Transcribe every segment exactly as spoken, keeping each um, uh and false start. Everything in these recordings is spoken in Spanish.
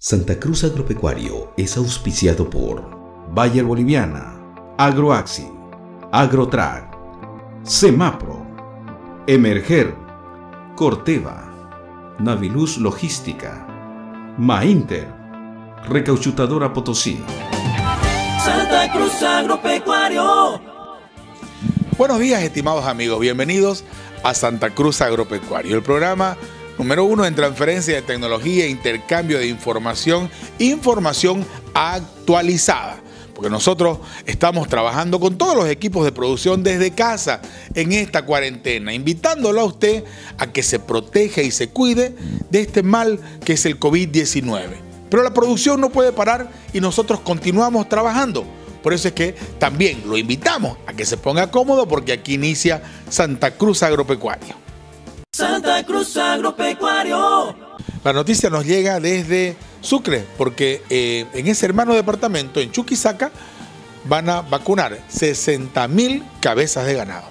Santa Cruz Agropecuario es auspiciado por Bayer Boliviana, Agroaxi, Agrotrac, Semapro, Emerger, Corteva, Naviluz Logística, Mainter, Recauchutadora Potosí. Santa Cruz Agropecuario. Buenos días, estimados amigos. Bienvenidos a Santa Cruz Agropecuario, el programa número uno en transferencia de tecnología, intercambio de información, información actualizada. Porque nosotros estamos trabajando con todos los equipos de producción desde casa en esta cuarentena, invitándolo a usted a que se proteja y se cuide de este mal que es el COVID diecinueve. Pero la producción no puede parar y nosotros continuamos trabajando. Por eso es que también lo invitamos a que se ponga cómodo porque aquí inicia Santa Cruz Agropecuario. Santa Cruz Agropecuario. La noticia nos llega desde Sucre porque eh, en ese hermano departamento, en Chuquisaca, van a vacunar sesenta mil cabezas de ganado.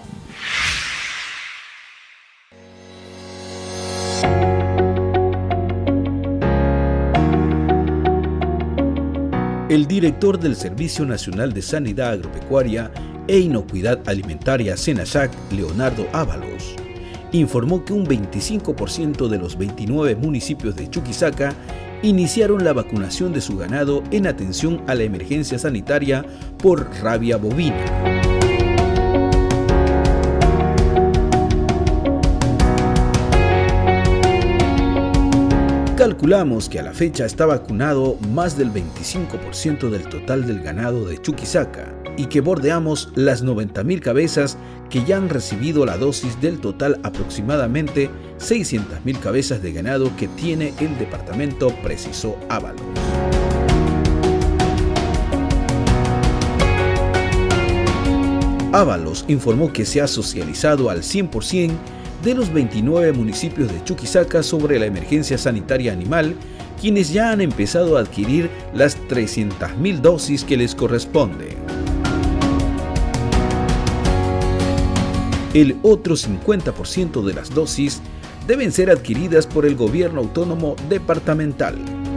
El director del Servicio Nacional de Sanidad Agropecuaria e Inocuidad Alimentaria SENASAC, Leonardo Ábalos, informó que un veinticinco por ciento de los veintinueve municipios de Chuquisaca iniciaron la vacunación de su ganado en atención a la emergencia sanitaria por rabia bovina. Calculamos que a la fecha está vacunado más del veinticinco por ciento del total del ganado de Chuquisaca y que bordeamos las noventa mil cabezas que ya han recibido la dosis del total aproximadamente seiscientas mil cabezas de ganado que tiene el departamento, precisó Ábalos. Ábalos informó que se ha socializado al cien por ciento de los veintinueve municipios de Chuquisaca sobre la emergencia sanitaria animal, quienes ya han empezado a adquirir las trescientas mil dosis que les corresponden. El otro cincuenta por ciento de las dosis deben ser adquiridas por el gobierno autónomo departamental.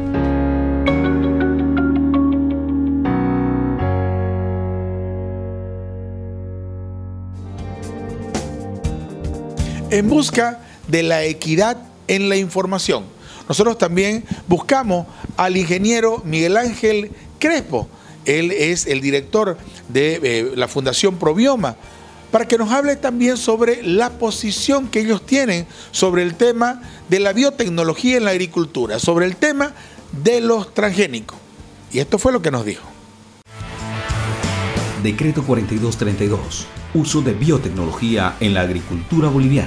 En busca de la equidad en la información, nosotros también buscamos al ingeniero Miguel Ángel Crespo. Él es el director de eh, la Fundación Probioma, para que nos hable también sobre la posición que ellos tienen sobre el tema de la biotecnología en la agricultura, sobre el tema de los transgénicos. Y esto fue lo que nos dijo. Decreto cuarenta y dos treinta y dos. Uso de biotecnología en la agricultura boliviana.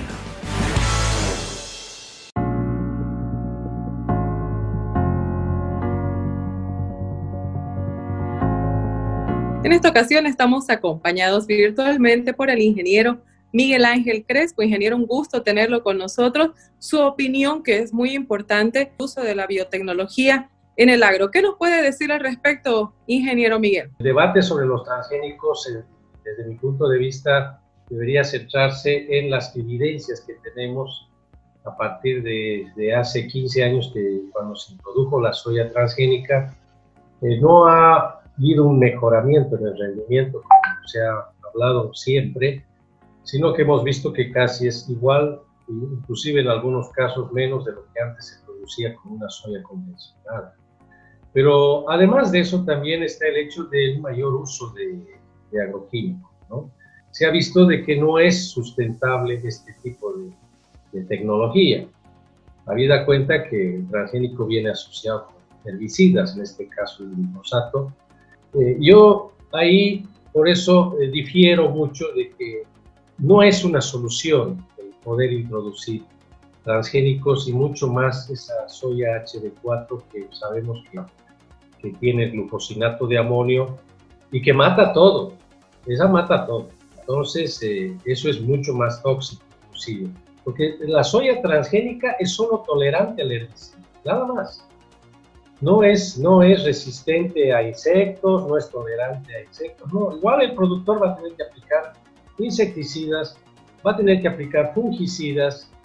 En esta ocasión estamos acompañados virtualmente por el ingeniero Miguel Ángel Crespo. Ingeniero, un gusto tenerlo con nosotros. Su opinión, que es muy importante, el uso de la biotecnología en el agro. ¿Qué nos puede decir al respecto, ingeniero Miguel? El debate sobre los transgénicos, desde mi punto de vista, debería centrarse en las evidencias que tenemos a partir de, de hace quince años, que cuando se introdujo la soya transgénica, eh, no ha habido un mejoramiento en el rendimiento, como se ha hablado siempre, sino que hemos visto que casi es igual, inclusive en algunos casos menos de lo que antes se producía con una soya convencional. Pero además de eso también está el hecho del mayor uso de, de agroquímicos, ¿no? Se ha visto de que no es sustentable este tipo de, de tecnología, habida cuenta que el transgénico viene asociado con herbicidas, en este caso el glifosato. Eh, yo ahí, por eso, eh, difiero mucho de que no es una solución el poder introducir transgénicos y mucho más esa soya H D cuatro que sabemos que, que tiene glufosinato de amonio y que mata todo, esa mata todo. Entonces, eh, eso es mucho más tóxico, inclusive, porque la soya transgénica es solo tolerante al herbicida, nada más. No es, no es resistente a insectos, no es tolerante a insectos, no. Igual el productor va a tener que aplicar insecticidas, va a tener que aplicar fungicidas,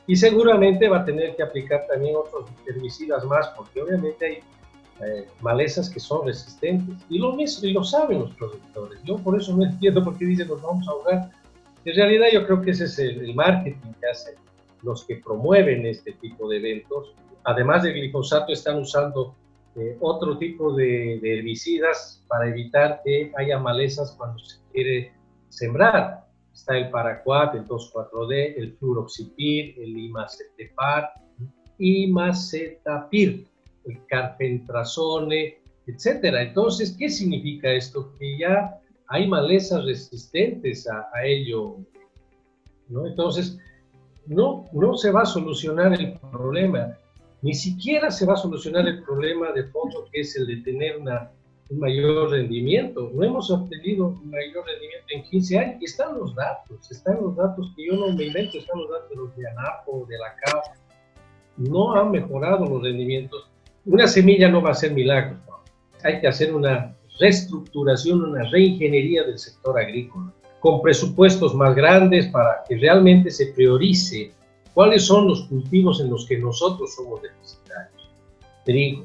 Y seguramente va a tener que aplicar también otros herbicidas más, porque obviamente hay eh, malezas que son resistentes. Y lo mismo, y lo saben los productores. Yo por eso no entiendo por qué dicen nos vamos a ahogar. En realidad yo creo que ese es el, el marketing que hacen los que promueven este tipo de eventos. Además del glifosato están usando eh, otro tipo de, de herbicidas para evitar que haya malezas cuando se quiere sembrar. Está el paraquat, el dos cuatro D, el fluroxipir, el imacetepar, imacetapir, el carfentrazone, etcétera. Entonces, ¿qué significa esto? Que ya hay malezas resistentes a, a ello, ¿no? Entonces, no, no se va a solucionar el problema, ni siquiera se va a solucionar el problema de fondo, que es el de tener una un mayor rendimiento. No hemos obtenido un mayor rendimiento en quince años, y están los datos, están los datos que yo no me invento, están los datos de los de ANAPO, de la C A F. No han mejorado los rendimientos. Una semilla no va a ser milagro, ¿no? Hay que hacer una reestructuración, una reingeniería del sector agrícola, con presupuestos más grandes para que realmente se priorice cuáles son los cultivos en los que nosotros somos deficitarios. Trigo,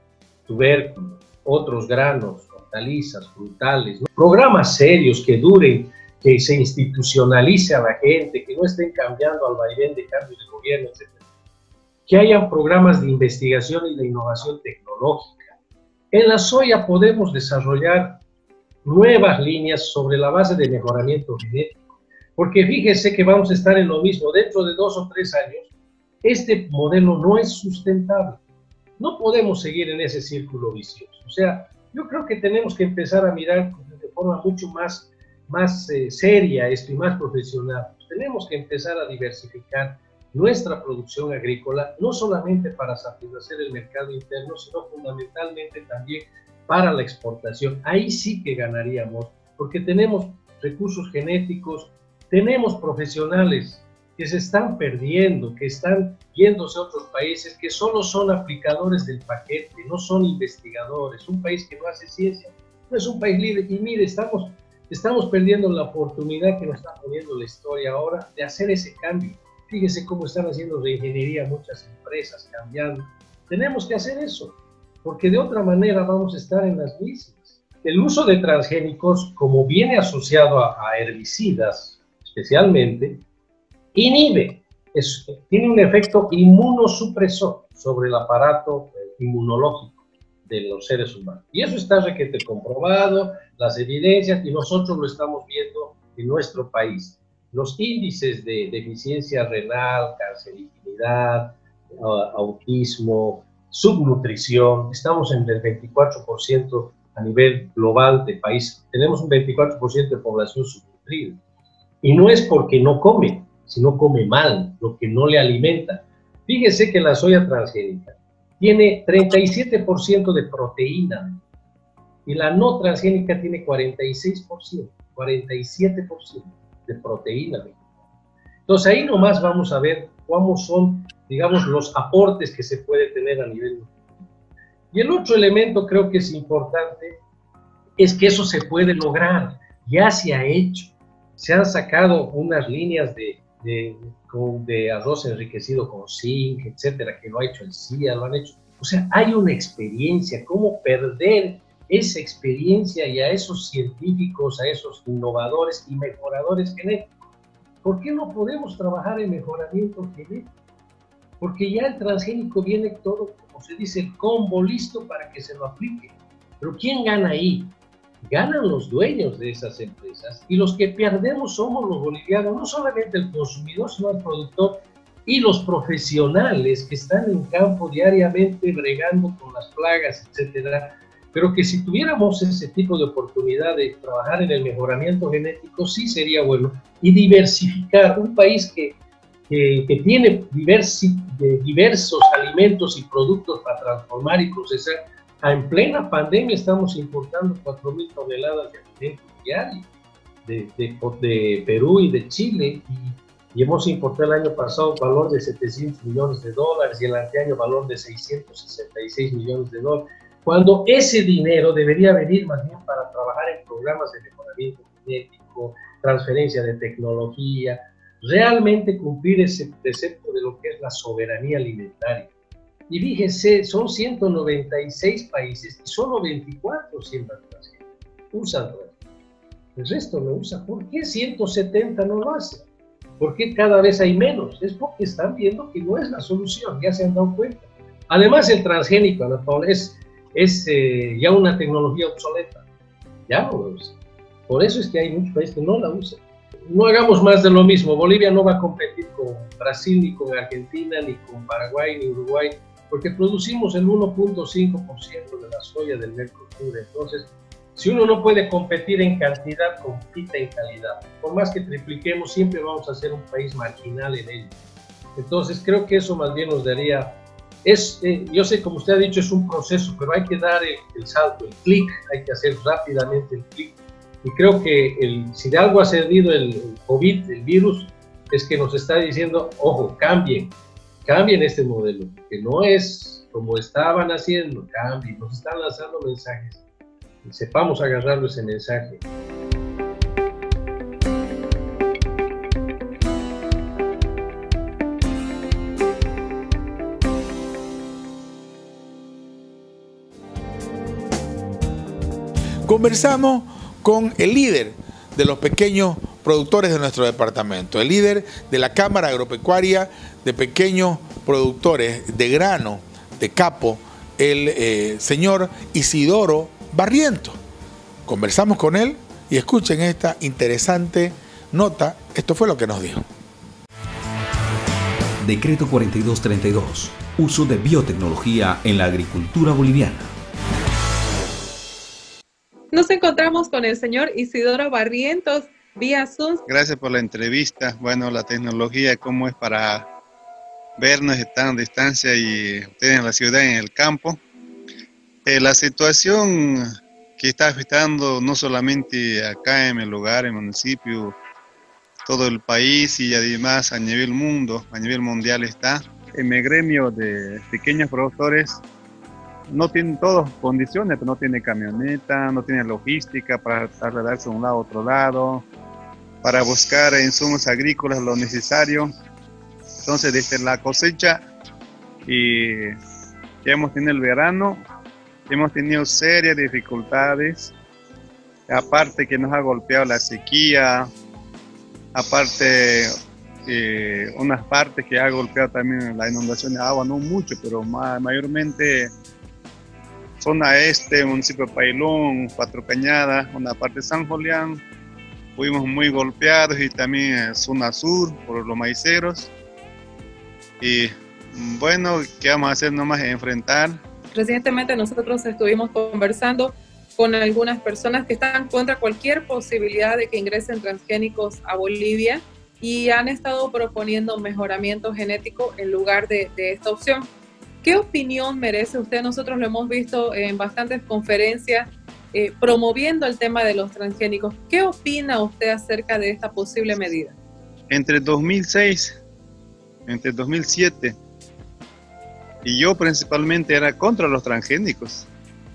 tubérculo, otros granos, hortalizas, frutales, ¿no? Programas serios que duren, que se institucionalice a la gente, que no estén cambiando al vaivén de cambios de gobierno, etcétera. Que hayan programas de investigación y de innovación tecnológica. En la soya podemos desarrollar nuevas líneas sobre la base de mejoramiento genético, porque fíjese que vamos a estar en lo mismo dentro de dos o tres años. Este modelo no es sustentable. No podemos seguir en ese círculo vicioso. O sea, yo creo que tenemos que empezar a mirar de forma mucho más, más eh, seria esto y más profesional. Tenemos que empezar a diversificar nuestra producción agrícola, no solamente para satisfacer el mercado interno, sino fundamentalmente también para la exportación. Ahí sí que ganaríamos, porque tenemos recursos genéticos, tenemos profesionales que se están perdiendo, que están yéndose a otros países, que solo son aplicadores del paquete, no son investigadores. Un país que no hace ciencia no es un país libre. Y mire, estamos, estamos perdiendo la oportunidad que nos está poniendo la historia ahora de hacer ese cambio. Fíjese cómo están haciendo reingeniería muchas empresas, cambiando. Tenemos que hacer eso, porque de otra manera vamos a estar en las mismas. El uso de transgénicos, como viene asociado a, a herbicidas especialmente, inhibe, es, tiene un efecto inmunosupresor sobre el aparato inmunológico de los seres humanos. Y eso está requete comprobado, las evidencias, y nosotros lo estamos viendo en nuestro país. Los índices de deficiencia renal, canceriginidad, autismo, subnutrición, estamos en el veinticuatro por ciento a nivel global del país. Tenemos un veinticuatro por ciento de población subnutrida. Y no es porque no come, sino come mal, lo que no le alimenta. Fíjese que la soya transgénica tiene treinta y siete por ciento de proteína y la no transgénica tiene cuarenta y seis por ciento, cuarenta y siete por ciento de proteína. Entonces ahí nomás vamos a ver cómo son, digamos, los aportes que se puede tener a nivel nutritivo. Y el otro elemento creo que es importante es que eso se puede lograr, ya se ha hecho. Se han sacado unas líneas de, de, de arroz enriquecido con zinc, etcétera, que lo ha hecho el C I A, lo han hecho. O sea, hay una experiencia, cómo perder esa experiencia y a esos científicos, a esos innovadores y mejoradores genéticos. ¿Por qué no podemos trabajar en mejoramiento genético? Porque ya el transgénico viene todo, como se dice, el combo listo para que se lo aplique. Pero ¿quién gana ahí? Ganan los dueños de esas empresas, y los que perdemos somos los bolivianos, no solamente el consumidor, sino el productor y los profesionales que están en campo diariamente bregando con las plagas, etcétera. Pero que si tuviéramos ese tipo de oportunidad de trabajar en el mejoramiento genético, sí sería bueno, y diversificar. Un país que, que, que tiene diversi, de diversos alimentos y productos para transformar y procesar. En plena pandemia estamos importando cuatro mil toneladas de alimentos diarios de, de, de Perú y de Chile, y, y hemos importado el año pasado valor de setecientos millones de dólares y el anteaño valor de seiscientos sesenta y seis millones de dólares, cuando ese dinero debería venir más bien para trabajar en programas de mejoramiento genético, transferencia de tecnología, realmente cumplir ese precepto de lo que es la soberanía alimentaria. Y fíjense, son ciento noventa y seis países y solo veinticuatro siembran transgénicos, usan transgénicos. El resto no usa. ¿Por qué ciento setenta no lo hacen? ¿Por qué cada vez hay menos? Es porque están viendo que no es la solución, ya se han dado cuenta. Además, el transgénico, Ana Paula, es, es eh, ya una tecnología obsoleta. Ya no lo usan. Por eso es que hay muchos países que no la usan. No hagamos más de lo mismo. Bolivia no va a competir con Brasil, ni con Argentina, ni con Paraguay, ni Uruguay, porque producimos el uno punto cinco por ciento de la soya del Mercosur. Entonces, si uno no puede competir en cantidad, compita en calidad. Por más que tripliquemos, siempre vamos a ser un país marginal en ello. Entonces, creo que eso más bien nos daría... Es, eh, yo sé, como usted ha dicho, es un proceso, pero hay que dar el, el salto, el clic, hay que hacer rápidamente el clic. Y creo que el, si de algo ha servido el, el COVID, el virus, es que nos está diciendo, ojo, cambien, cambien este modelo, que no es como estaban haciendo, cambien, nos están lanzando mensajes. Y sepamos agarrarlo ese mensaje. Conversamos con el líder de los pequeños productores de nuestro departamento, el líder de la Cámara Agropecuaria de Pequeños Productores de Grano de Capo, el eh, señor Isidoro Barrientos. Conversamos con él y escuchen esta interesante nota. Esto fue lo que nos dijo. Decreto cuarenta y dos treinta y dos. Uso de biotecnología en la agricultura boliviana. Nos encontramos con el señor Isidoro Barrientos vía Zoom. Gracias por la entrevista. Bueno, la tecnología, cómo es para vernos, estar a distancia y ustedes en la ciudad, en el campo. Eh, la situación que está afectando no solamente acá en el lugar, en el municipio, todo el país y además a nivel mundo, a nivel mundial está. En el gremio de pequeños productores no tienen todas condiciones, no tiene camioneta, no tiene logística para trasladarse de un lado a otro lado, para buscar insumos agrícolas lo necesario. Entonces desde la cosecha y ya hemos tenido el verano, hemos tenido serias dificultades, aparte que nos ha golpeado la sequía, aparte eh, unas partes que ha golpeado también la inundación de agua, no mucho, pero ma mayormente zona este, municipio de Pailón, Cuatro Cañadas, una parte de San Julián, fuimos muy golpeados y también zona sur por los maiceros. Y bueno, ¿qué vamos a hacer nomás? Enfrentar. Recientemente nosotros estuvimos conversando con algunas personas que están contra cualquier posibilidad de que ingresen transgénicos a Bolivia y han estado proponiendo mejoramiento genético en lugar de, de esta opción. ¿Qué opinión merece usted? Nosotros lo hemos visto en bastantes conferencias eh, promoviendo el tema de los transgénicos. ¿Qué opina usted acerca de esta posible medida? Entre dos mil seis, entre dos mil siete, y yo principalmente era contra los transgénicos.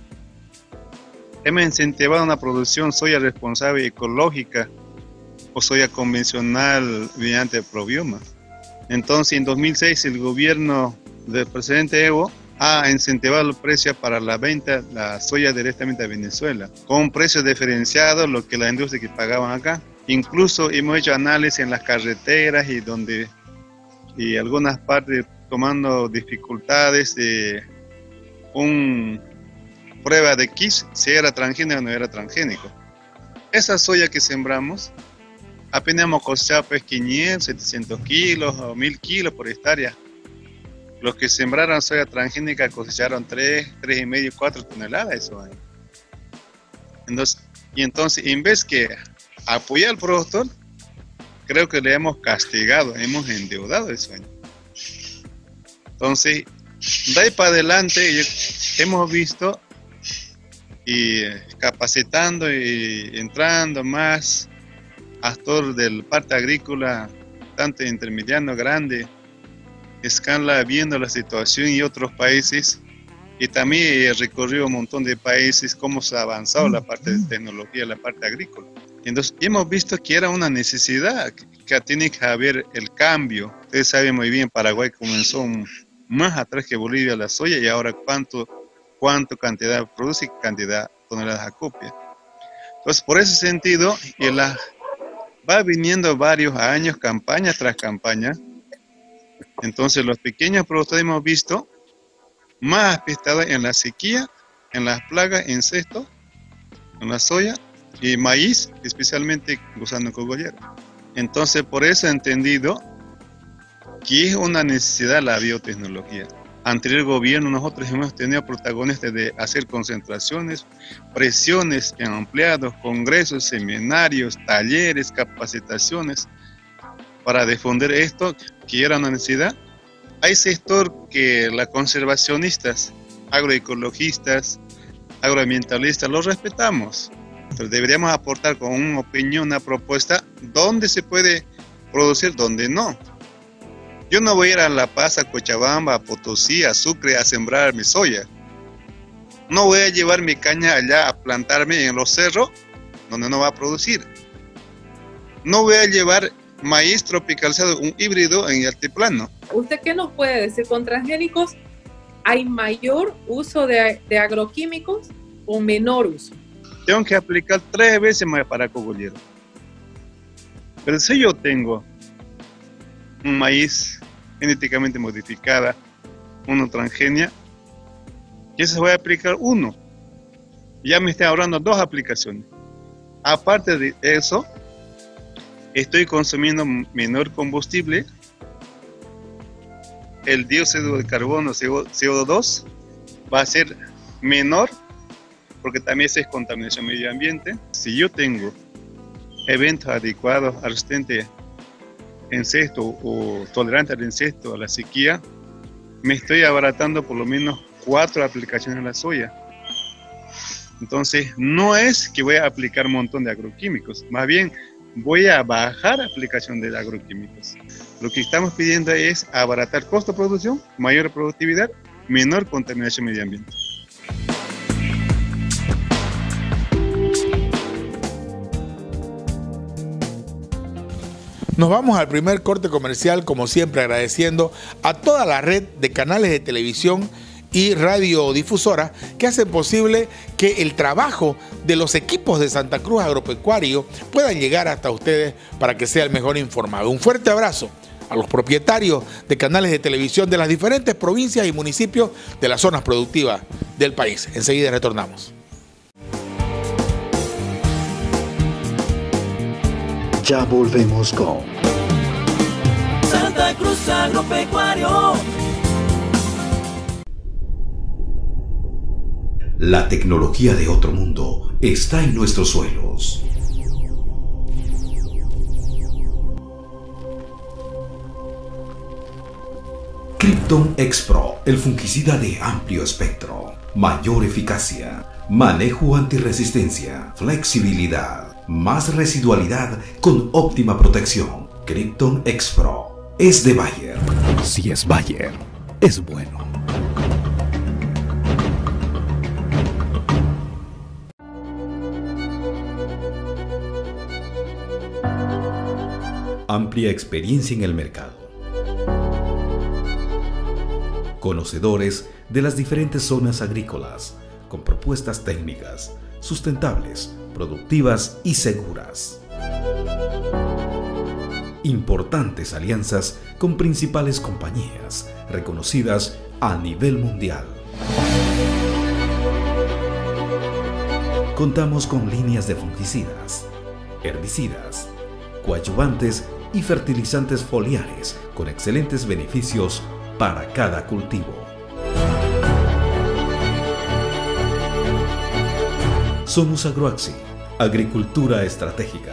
Hemos incentivado una producción soya responsable y ecológica o soya convencional mediante probioma. Entonces en dos mil seis el gobierno del presidente Evo ha incentivado el precio para la venta de la soya directamente a Venezuela, con un precio diferenciado lo que la industria que pagaban acá. Incluso hemos hecho análisis en las carreteras y donde y algunas partes tomando dificultades de un prueba de kit si era transgénico o no era transgénico. Esa soya que sembramos apenas hemos cosechado pues quinientos, setecientos kilos o mil kilos por hectárea. Los que sembraron soya transgénica cosecharon tres, tres y medio, cuatro toneladas de soya. Entonces, y entonces, en vez que apoyar al productor, creo que le hemos castigado, hemos endeudado el sueño. Entonces, de ahí para adelante hemos visto y capacitando y entrando más actores del parte agrícola, tanto intermediano, grande, escala, viendo la situación y otros países, y también he recorrido un montón de países, cómo se ha avanzado la parte de tecnología, la parte agrícola. Entonces hemos visto que era una necesidad, que tiene que haber el cambio. Ustedes saben muy bien, Paraguay comenzó más atrás que Bolivia la soya, y ahora cuánto, cuánto cantidad produce y qué cantidad de toneladas acopia. Entonces, por ese sentido, y la, va viniendo varios años, campaña tras campaña. Entonces, los pequeños productores hemos visto más afectados en la sequía, en las plagas, insectos, en la soya y maíz, especialmente gusano cogollero. Entonces, por eso he entendido que es una necesidad la biotecnología. Anterior gobierno nosotros hemos tenido protagonistas de hacer concentraciones, presiones en empleados, congresos, seminarios, talleres, capacitaciones para difundir esto, que era una necesidad. Hay sector que los conservacionistas, agroecologistas, agroambientalistas, los respetamos. Pero deberíamos aportar con una opinión, una propuesta, dónde se puede producir, dónde no. Yo no voy a ir a La Paz, a Cochabamba, a Potosí, a Sucre a sembrar mi soya. No voy a llevar mi caña allá a plantarme en los cerros, donde no va a producir. No voy a llevar maíz tropicalizado, un híbrido en el altiplano. ¿Usted qué nos puede decir? ¿Con transgénicos hay mayor uso de, de agroquímicos o menor uso? Tengo que aplicar tres veces más para cogollero. Pero si yo tengo un maíz genéticamente modificada, una transgenia, y eso voy a aplicar uno, ya me estoy ahorrando dos aplicaciones. Aparte de eso, estoy consumiendo menor combustible, el dióxido de carbono, C O dos, va a ser menor, porque también es contaminación medio ambiente. Si yo tengo eventos adecuados al resistente insecto o tolerante al insecto, a la sequía, me estoy abaratando por lo menos cuatro aplicaciones en la soya. Entonces, no es que voy a aplicar un montón de agroquímicos, más bien voy a bajar aplicación de agroquímicos. Lo que estamos pidiendo es abaratar costo de producción, mayor productividad, menor contaminación medio ambiente. Nos vamos al primer corte comercial, como siempre agradeciendo a toda la red de canales de televisión y radiodifusoras que hacen posible que el trabajo de los equipos de Santa Cruz Agropecuario puedan llegar hasta ustedes para que sea el mejor informado. Un fuerte abrazo a los propietarios de canales de televisión de las diferentes provincias y municipios de las zonas productivas del país. Enseguida retornamos. Ya volvemos con Santa Cruz Agropecuario. La tecnología de otro mundo está en nuestros suelos. Krypton X-Pro, el fungicida de amplio espectro, mayor eficacia, manejo antirresistencia, flexibilidad, más residualidad con óptima protección. Krypton X-Pro es de Bayer. Si es Bayer, es bueno. Amplia experiencia en el mercado. Conocedores de las diferentes zonas agrícolas, con propuestas técnicas, sustentables, productivas y seguras. Importantes alianzas con principales compañías reconocidas a nivel mundial. Contamos con líneas de fungicidas, herbicidas, coadyuvantes y fertilizantes foliares con excelentes beneficios para cada cultivo. Somos Agroaxi, Agricultura Estratégica.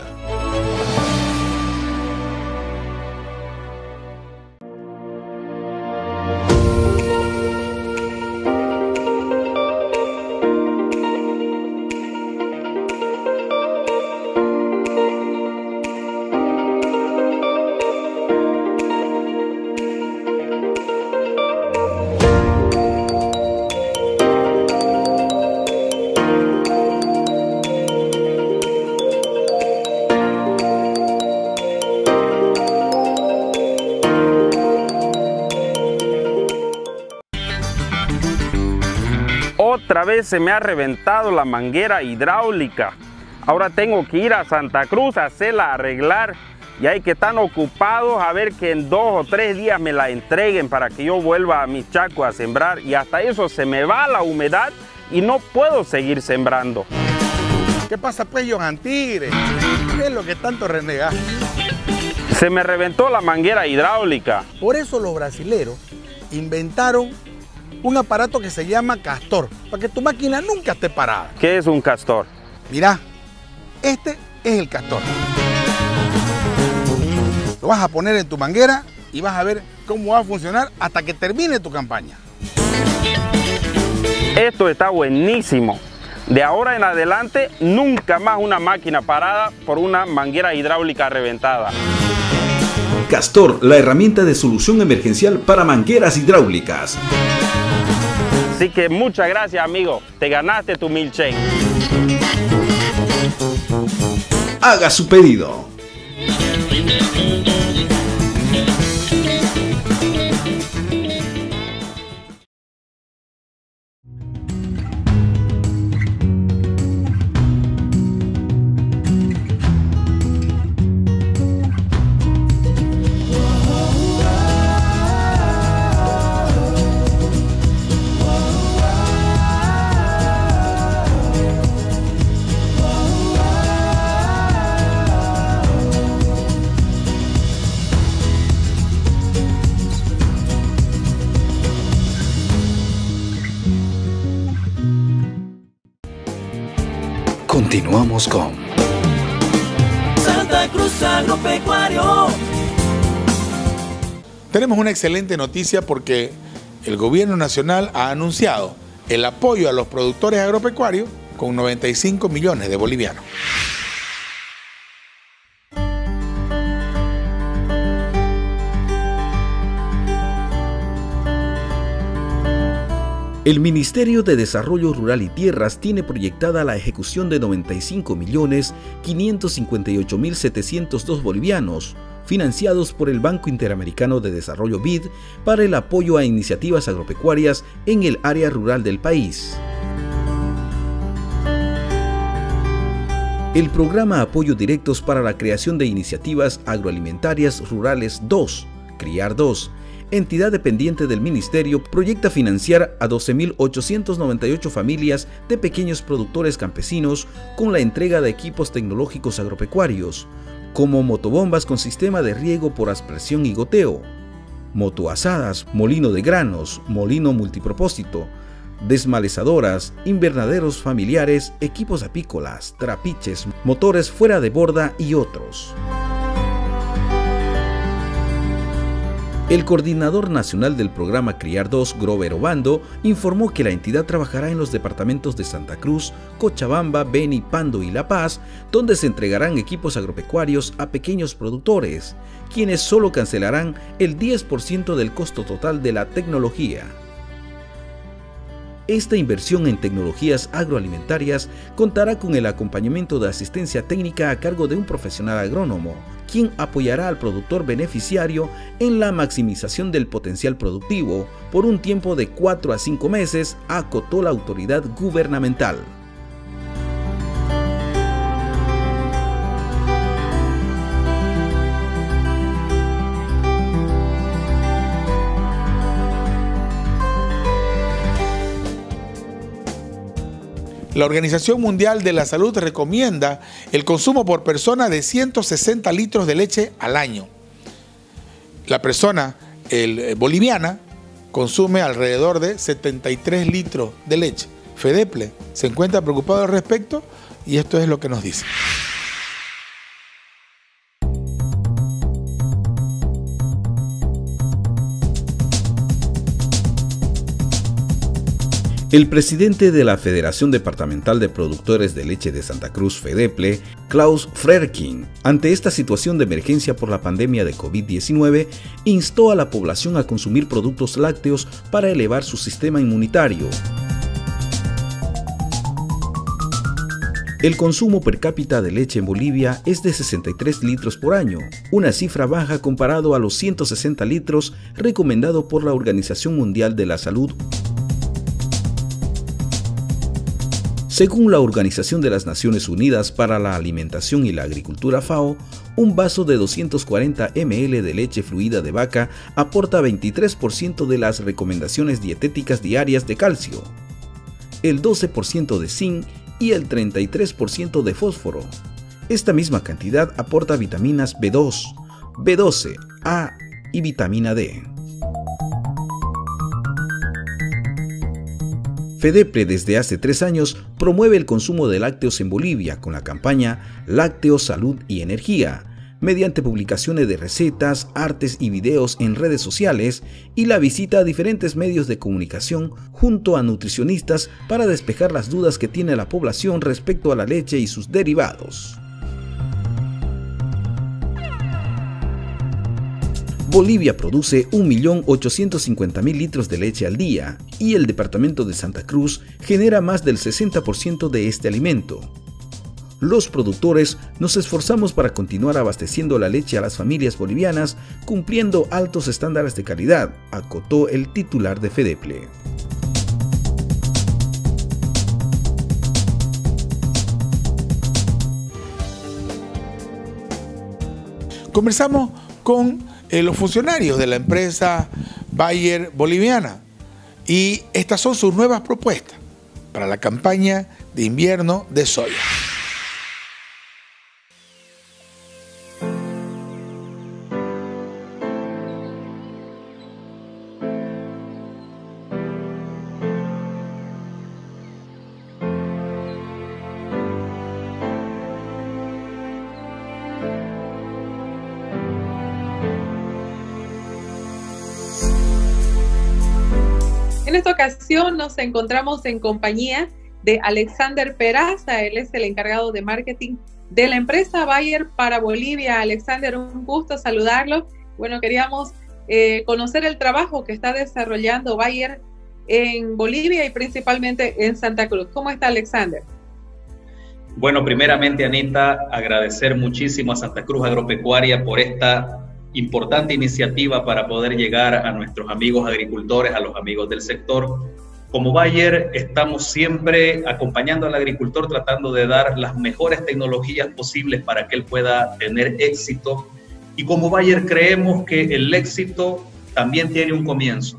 Otra vez se me ha reventado la manguera hidráulica. Ahora tengo que ir a Santa Cruz a hacerla arreglar. Y hay que estar ocupados a ver que en dos o tres días me la entreguen para que yo vuelva a mi chaco a sembrar. Y hasta eso se me va la humedad y no puedo seguir sembrando. ¿Qué pasa pues, Johan Tigre? ¿Qué es lo que tanto renegas? Se me reventó la manguera hidráulica. Por eso los brasileros inventaron un aparato que se llama castor, para que tu máquina nunca esté parada. ¿Qué es un castor? Mirá, este es el castor. Lo vas a poner en tu manguera y vas a ver cómo va a funcionar hasta que termine tu campaña. Esto está buenísimo. De ahora en adelante, nunca más una máquina parada por una manguera hidráulica reventada. Castor, la herramienta de solución emergencial para mangueras hidráulicas. Así que muchas gracias, amigo. Te ganaste tu milkshake. Haga su pedido. Continuamos con Santa Cruz Agropecuario. Tenemos una excelente noticia porque el gobierno nacional ha anunciado el apoyo a los productores agropecuarios con noventa y cinco millones de bolivianos. El Ministerio de Desarrollo Rural y Tierras tiene proyectada la ejecución de noventa y cinco millones quinientos cincuenta y ocho mil setecientos dos bolivianos, financiados por el Banco Interamericano de Desarrollo B I D para el apoyo a iniciativas agropecuarias en el área rural del país. El programa Apoyo Directos para la Creación de Iniciativas Agroalimentarias Rurales dos, CRIAR dos, entidad dependiente del Ministerio, proyecta financiar a doce mil ochocientas noventa y ocho familias de pequeños productores campesinos con la entrega de equipos tecnológicos agropecuarios, como motobombas con sistema de riego por aspersión y goteo, motoazadas, molino de granos, molino multipropósito, desmalezadoras, invernaderos familiares, equipos apícolas, trapiches, motores fuera de borda y otros. El coordinador nacional del programa CRIAR dos, Grover Obando, informó que la entidad trabajará en los departamentos de Santa Cruz, Cochabamba, Beni, Pando y La Paz, donde se entregarán equipos agropecuarios a pequeños productores, quienes solo cancelarán el diez por ciento del costo total de la tecnología. Esta inversión en tecnologías agroalimentarias contará con el acompañamiento de asistencia técnica a cargo de un profesional agrónomo, quien apoyará al productor beneficiario en la maximización del potencial productivo por un tiempo de cuatro a cinco meses, acotó la autoridad gubernamental. La Organización Mundial de la Salud recomienda el consumo por persona de ciento sesenta litros de leche al año. La persona el, boliviana consume alrededor de setenta y tres litros de leche. FEDEPLE se encuentra preocupado al respecto y esto es lo que nos dice. El presidente de la Federación Departamental de Productores de Leche de Santa Cruz, FEDEPLE, Klaus Frerking, ante esta situación de emergencia por la pandemia de COVID diecinueve, instó a la población a consumir productos lácteos para elevar su sistema inmunitario. El consumo per cápita de leche en Bolivia es de sesenta y tres litros por año, una cifra baja comparado a los ciento sesenta litros recomendado por la Organización Mundial de la Salud. Según la Organización de las Naciones Unidas para la Alimentación y la Agricultura FAO, un vaso de doscientos cuarenta mililitros de leche fluida de vaca aporta veintitrés por ciento de las recomendaciones dietéticas diarias de calcio, el doce por ciento de zinc y el treinta y tres por ciento de fósforo. Esta misma cantidad aporta vitaminas B dos, B doce, A y vitamina D. FEDEPLE desde hace tres años promueve el consumo de lácteos en Bolivia con la campaña Lácteos, Salud y Energía, mediante publicaciones de recetas, artes y videos en redes sociales y la visita a diferentes medios de comunicación junto a nutricionistas para despejar las dudas que tiene la población respecto a la leche y sus derivados. Bolivia produce un millón ochocientos cincuenta mil litros de leche al día y el departamento de Santa Cruz genera más del sesenta por ciento de este alimento. Los productores nos esforzamos para continuar abasteciendo la leche a las familias bolivianas cumpliendo altos estándares de calidad, acotó el titular de FEDEPLE. Conversamos con eh, los funcionarios de la empresa Bayer boliviana y estas son sus nuevas propuestas para la campaña de invierno de soya. En esta ocasión nos encontramos en compañía de Alexander Peraza. Él es el encargado de marketing de la empresa Bayer para Bolivia. Alexander, un gusto saludarlo. Bueno, queríamos eh, conocer el trabajo que está desarrollando Bayer en Bolivia y principalmente en Santa Cruz. ¿Cómo está, Alexander? Bueno, primeramente, Anita, agradecer muchísimo a Santa Cruz Agropecuaria por esta importante iniciativa para poder llegar a nuestros amigos agricultores, a los amigos del sector. Como Bayer estamos siempre acompañando al agricultor tratando de dar las mejores tecnologías posibles para que él pueda tener éxito. Y como Bayer creemos que el éxito también tiene un comienzo.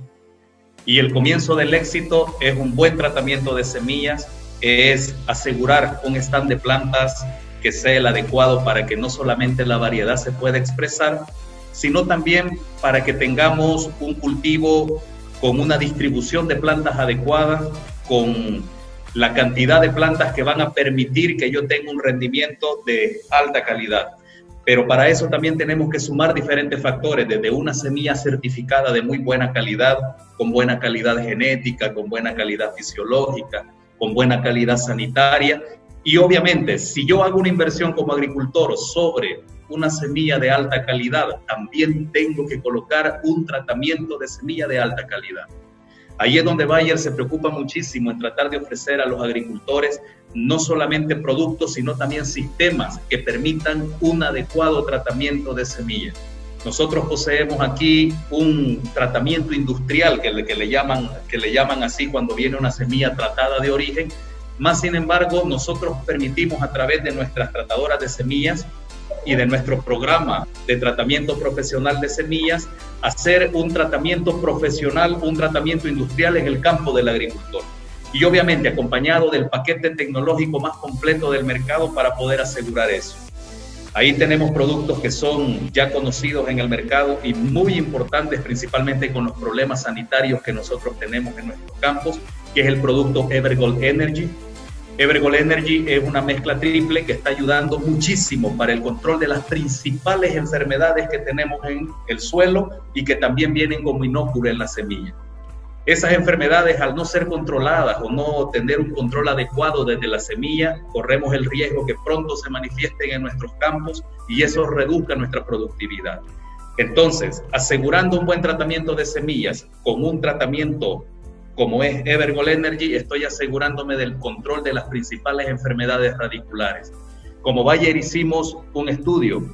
Y el comienzo del éxito es un buen tratamiento de semillas, es asegurar un stand de plantas que sea el adecuado para que no solamente la variedad se pueda expresar, sino también para que tengamos un cultivo con una distribución de plantas adecuada, con la cantidad de plantas que van a permitir que yo tenga un rendimiento de alta calidad. Pero para eso también tenemos que sumar diferentes factores, desde una semilla certificada de muy buena calidad, con buena calidad genética, con buena calidad fisiológica, con buena calidad sanitaria. Y obviamente, si yo hago una inversión como agricultor sobre una semilla de alta calidad, también tengo que colocar un tratamiento de semilla de alta calidad. Ahí es donde Bayer se preocupa muchísimo en tratar de ofrecer a los agricultores no solamente productos, sino también sistemas que permitan un adecuado tratamiento de semillas. Nosotros poseemos aquí un tratamiento industrial que le, que le llaman, que le llaman así cuando viene una semilla tratada de origen. Más sin embargo, nosotros permitimos a través de nuestras tratadoras de semillas y de nuestro programa de tratamiento profesional de semillas, hacer un tratamiento profesional, un tratamiento industrial en el campo del agricultor. Y obviamente acompañado del paquete tecnológico más completo del mercado para poder asegurar eso. Ahí tenemos productos que son ya conocidos en el mercado y muy importantes, principalmente con los problemas sanitarios que nosotros tenemos en nuestros campos, que es el producto Evergold Energy. Evergold Energy es una mezcla triple que está ayudando muchísimo para el control de las principales enfermedades que tenemos en el suelo y que también vienen como inóculo en la semilla. Esas enfermedades, al no ser controladas o no tener un control adecuado desde la semilla, corremos el riesgo que pronto se manifiesten en nuestros campos y eso reduzca nuestra productividad. Entonces, asegurando un buen tratamiento de semillas con un tratamiento como es Evergold Energy, estoy asegurándome del control de las principales enfermedades radiculares. Como Bayer hicimos un estudio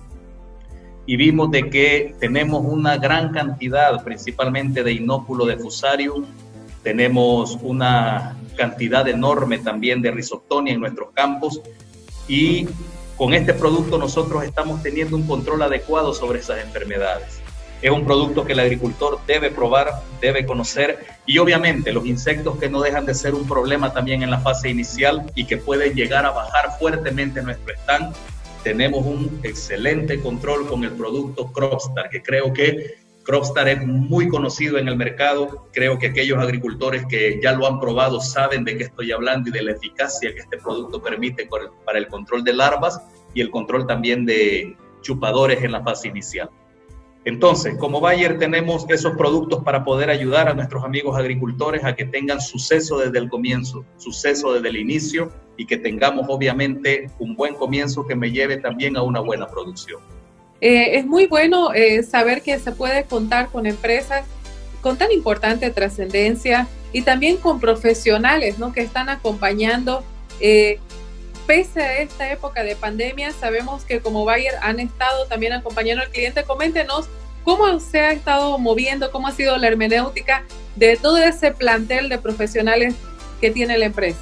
y vimos de que tenemos una gran cantidad, principalmente de inóculo de Fusarium, tenemos una cantidad enorme también de Rhizoctonia en nuestros campos, y con este producto nosotros estamos teniendo un control adecuado sobre esas enfermedades. Es un producto que el agricultor debe probar, debe conocer, y obviamente los insectos que no dejan de ser un problema también en la fase inicial y que pueden llegar a bajar fuertemente nuestro stand. Tenemos un excelente control con el producto Cropstar, que creo que Cropstar es muy conocido en el mercado. Creo que aquellos agricultores que ya lo han probado saben de qué estoy hablando y de la eficacia que este producto permite para el control de larvas y el control también de chupadores en la fase inicial. Entonces, como Bayer tenemos esos productos para poder ayudar a nuestros amigos agricultores a que tengan suceso desde el comienzo, suceso desde el inicio, y que tengamos obviamente un buen comienzo que me lleve también a una buena producción. Eh, es muy bueno eh, saber que se puede contar con empresas con tan importante trascendencia y también con profesionales, ¿no?, que están acompañando. Eh, pese a esta época de pandemia, sabemos que como Bayer han estado también acompañando al cliente. Coméntenos cómo se ha estado moviendo, cómo ha sido la hermenéutica de todo ese plantel de profesionales que tiene la empresa.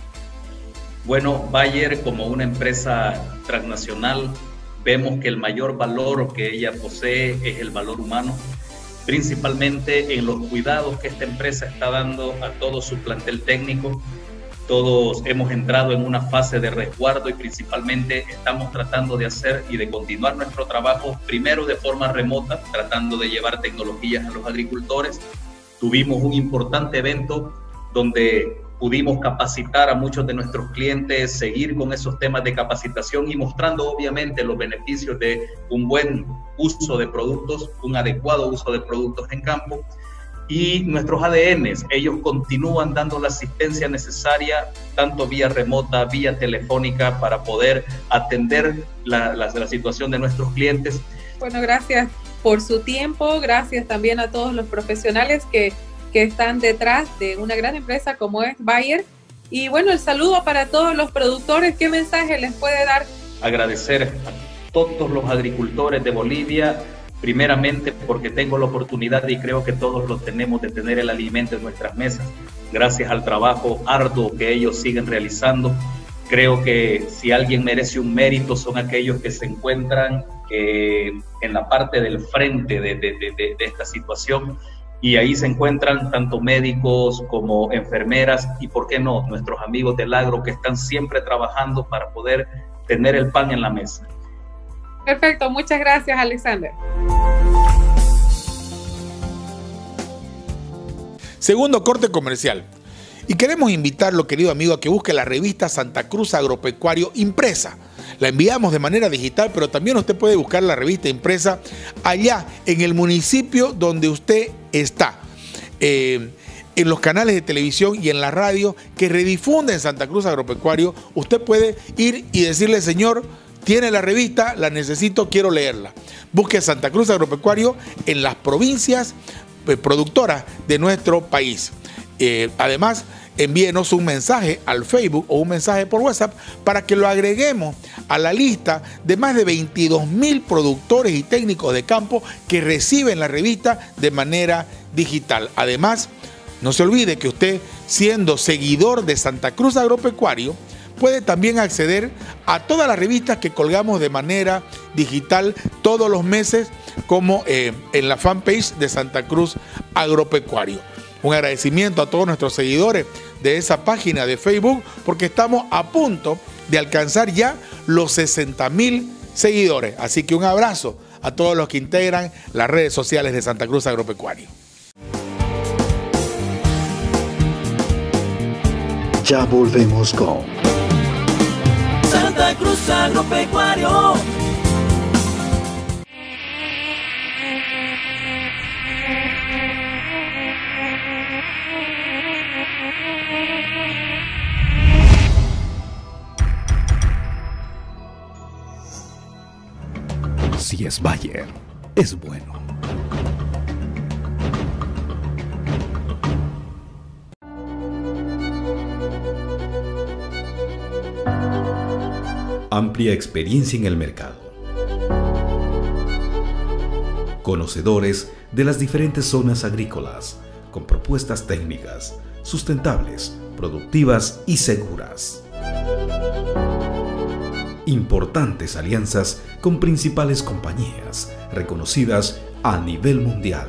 Bueno, Bayer, como una empresa transnacional, vemos que el mayor valor que ella posee es el valor humano, principalmente en los cuidados que esta empresa está dando a todo su plantel técnico. Todos hemos entrado en una fase de resguardo y principalmente estamos tratando de hacer y de continuar nuestro trabajo, primero de forma remota, tratando de llevar tecnologías a los agricultores. Tuvimos un importante evento donde pudimos capacitar a muchos de nuestros clientes, seguir con esos temas de capacitación y mostrando obviamente los beneficios de un buen uso de productos, un adecuado uso de productos en campo. Y nuestros A D Ns, ellos continúan dando la asistencia necesaria, tanto vía remota, vía telefónica, para poder atender la, la, la situación de nuestros clientes. Bueno, gracias por su tiempo, gracias también a todos los profesionales que, que están detrás de una gran empresa como es Bayer. Y bueno, el saludo para todos los productores. ¿Qué mensaje les puede dar? Agradecer a todos los agricultores de Bolivia, primeramente porque tengo la oportunidad, y creo que todos lo tenemos, de tener el alimento en nuestras mesas, gracias al trabajo arduo que ellos siguen realizando. Creo que si alguien merece un mérito son aquellos que se encuentran eh, en la parte del frente de, de, de, de esta situación, y ahí se encuentran tanto médicos como enfermeras y, por qué no, nuestros amigos del agro que están siempre trabajando para poder tener el pan en la mesa. Perfecto, muchas gracias, Alexander. Segundo corte comercial. Y queremos invitarlo, querido amigo, a que busque la revista Santa Cruz Agropecuario impresa. La enviamos de manera digital, pero también usted puede buscar la revista impresa allá en el municipio donde usted está. Eh, en los canales de televisión y en la radio que redifunden Santa Cruz Agropecuario, usted puede ir y decirle: señor, tiene la revista, la necesito, quiero leerla. Busque Santa Cruz Agropecuario en las provincias eh, productoras de nuestro país. Eh, además, envíenos un mensaje al Facebook o un mensaje por WhatsApp para que lo agreguemos a la lista de más de veintidós mil productores y técnicos de campo que reciben la revista de manera digital. Además, no se olvide que usted, siendo seguidor de Santa Cruz Agropecuario, puede también acceder a todas las revistas que colgamos de manera digital todos los meses, como eh, en la fanpage de Santa Cruz Agropecuario. Un agradecimiento a todos nuestros seguidores de esa página de Facebook, porque estamos a punto de alcanzar ya los sesenta mil seguidores. Así que un abrazo a todos los que integran las redes sociales de Santa Cruz Agropecuario. Ya volvemos con Santa Cruz Agropecuario. Si es Bayer, es bueno. Amplia experiencia en el mercado. Conocedores de las diferentes zonas agrícolas, con propuestas técnicas, sustentables, productivas y seguras. Importantes alianzas con principales compañías reconocidas a nivel mundial.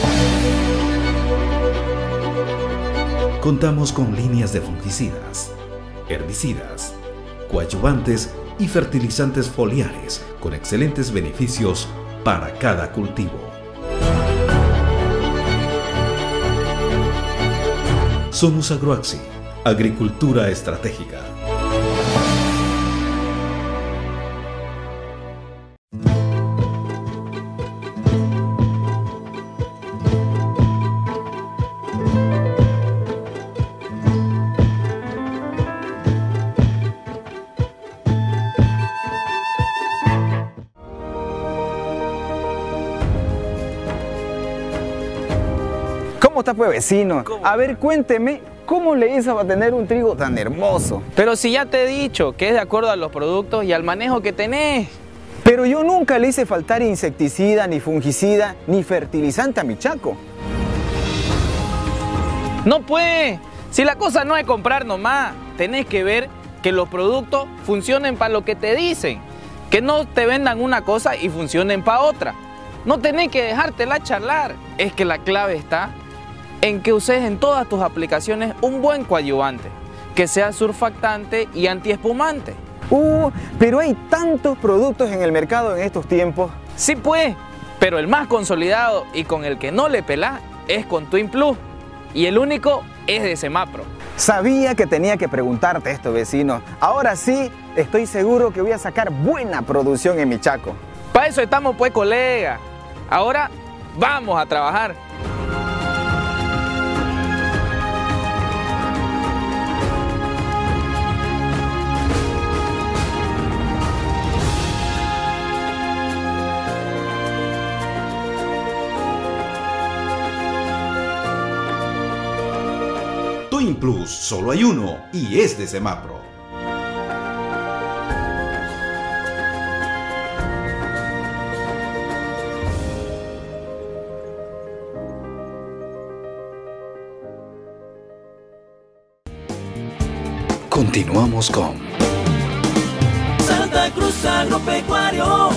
Contamos con líneas de fungicidas, herbicidas, coadyuvantes y fertilizantes foliares con excelentes beneficios para cada cultivo. Somos Agroaxi, Agricultura Estratégica. ¿Cómo está, pues, vecino? ¿Cómo? A ver, cuénteme, ¿cómo le hizo para tener un trigo tan hermoso? Pero si ya te he dicho que es de acuerdo a los productos y al manejo que tenés. Pero yo nunca le hice faltar insecticida, ni fungicida, ni fertilizante a mi chaco. No, pues, si la cosa no es comprar nomás, tenés que ver que los productos funcionen para lo que te dicen. Que no te vendan una cosa y funcionen para otra. No tenés que dejártela charlar. Es que la clave está en que uses en todas tus aplicaciones un buen coadyuvante, que sea surfactante y antiespumante. Uh, pero hay tantos productos en el mercado en estos tiempos. Sí, pues, pero el más consolidado y con el que no le pelás es con Twin Plus, y el único es de Semapro. Sabía que tenía que preguntarte esto, vecino. Ahora sí, estoy seguro que voy a sacar buena producción en mi chaco. Para eso estamos, pues, colega. Ahora vamos a trabajar. Twin Plus solo hay uno y es de Semapro. Continuamos con Santa Cruz Agropecuario.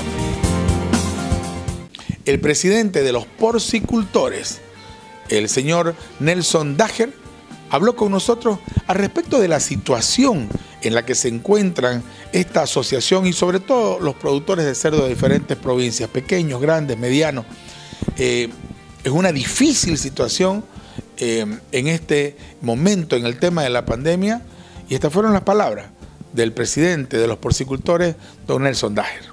El presidente de los porcicultores, el señor Nelson Dager, habló con nosotros al respecto de la situación en la que se encuentran esta asociación y sobre todo los productores de cerdo de diferentes provincias, pequeños, grandes, medianos. Eh, es una difícil situación eh, en este momento, en el tema de la pandemia, y estas fueron las palabras del presidente de los porcicultores, don Nelson Dager.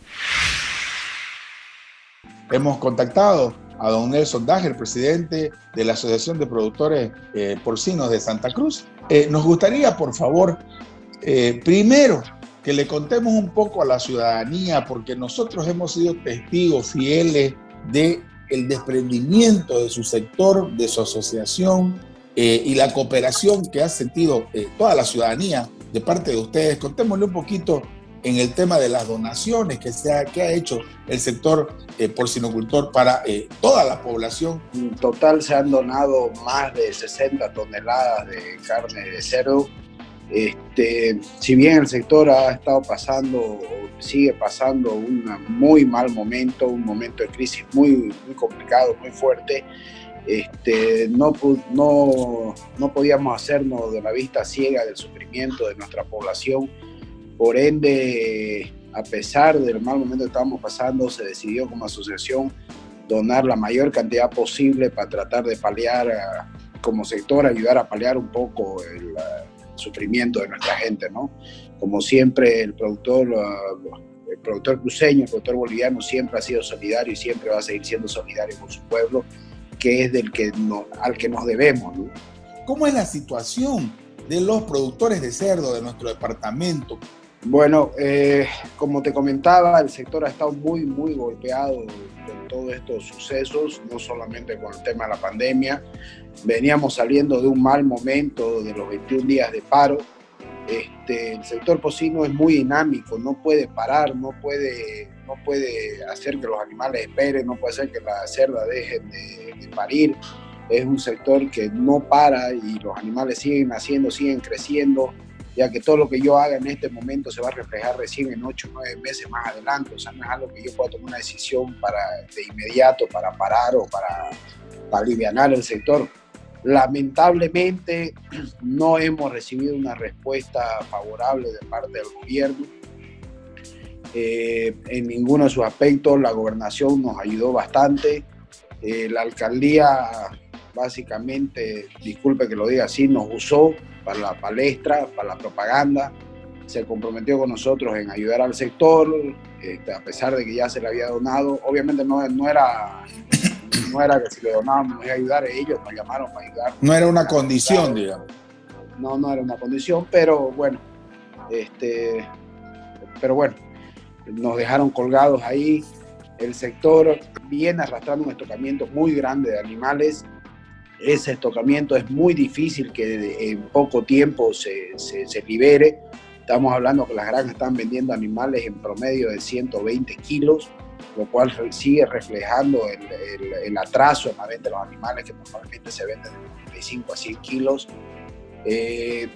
Hemos contactado a don Nelson Dager, presidente de la Asociación de Productores eh, Porcinos de Santa Cruz. Eh, nos gustaría, por favor, eh, primero que le contemos un poco a la ciudadanía, porque nosotros hemos sido testigos fieles del desprendimiento de su sector, de su asociación eh, y la cooperación que ha sentido eh, toda la ciudadanía de parte de ustedes. Contémosle un poquito en el tema de las donaciones que, se ha, que ha hecho el sector eh, porcinocultor para eh, toda la población. En total se han donado más de sesenta toneladas de carne de cerdo. Este, si bien el sector ha estado pasando o sigue pasando un muy mal momento, un momento de crisis muy, muy complicado, muy fuerte, este, no, no, no podíamos hacernos de la vista ciega del sufrimiento de nuestra población. Por ende, a pesar del mal momento que estábamos pasando, se decidió como asociación donar la mayor cantidad posible para tratar de paliar, a, como sector, ayudar a paliar un poco el, el sufrimiento de nuestra gente, ¿no? Como siempre, el productor, el productor cruceño, el productor boliviano siempre ha sido solidario y siempre va a seguir siendo solidario con su pueblo, que es del que no, al que nos debemos, ¿no? ¿Cómo es la situación de los productores de cerdo de nuestro departamento? Bueno, eh, como te comentaba, el sector ha estado muy, muy golpeado con todos estos sucesos, no solamente con el tema de la pandemia. Veníamos saliendo de un mal momento de los veintiún días de paro. Este, el sector porcino es muy dinámico, no puede parar, no puede, no puede hacer que los animales esperen, no puede hacer que las cerdas dejen de, de parir. es un sector que no para y los animales siguen naciendo, siguen creciendo, ya que todo lo que yo haga en este momento se va a reflejar recién en ocho o nueve meses más adelante. O sea, no es algo que yo pueda tomar una decisión para, de inmediato para parar o para, para alivianar el sector. Lamentablemente no hemos recibido una respuesta favorable de parte del gobierno. Eh, en ninguno de sus aspectos. La gobernación nos ayudó bastante. Eh, la alcaldía, básicamente, disculpe que lo diga así, nos usó para la palestra, para la propaganda. Se comprometió con nosotros en ayudar al sector, este, a pesar de que ya se le había donado. Obviamente no, no, era, no era que si le donábamos nos iba a ayudar, ellos nos llamaron para ayudar. No era una condición, digamos. No, no era una condición, pero bueno, este, pero bueno, nos dejaron colgados ahí. El sector viene arrastrando un estocamiento muy grande de animales. Ese estocamiento es muy difícil que en poco tiempo se, se, se libere. Estamos hablando que las granjas están vendiendo animales en promedio de ciento veinte kilos, lo cual sigue reflejando el, el, el atraso en la venta de los animales, que normalmente se venden de noventa y cinco a cien kilos. Eh,